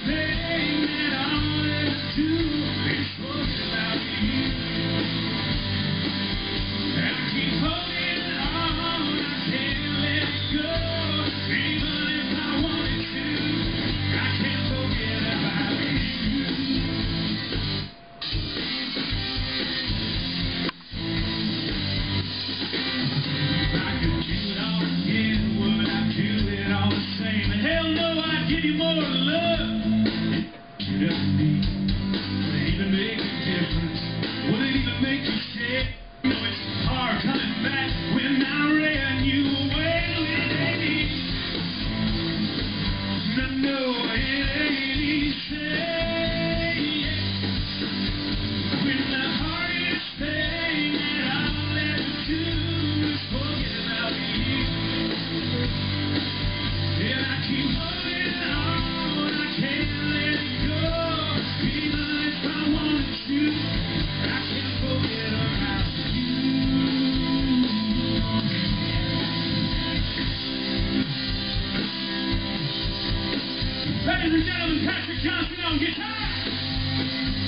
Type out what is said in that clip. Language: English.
thing that I'll ever do is forget about you. And I keep holding on, I can't let it go. Even if I wanted to, I can't forget about you. If I could do it all again, would I do it all the same? And hell no, I'd give you more love. You doesn't need, would it even make a difference? Would it even make you sick? You know it's hard coming back when I ran you away. It ain't easy. I know it ain't easy. When the hardest thing that I'll ever do is forget about you. And I keep holding on, I can't let it go. Even if I wanted to, I can't forget about you. Ladies and gentlemen, Patrick Johnson on guitar.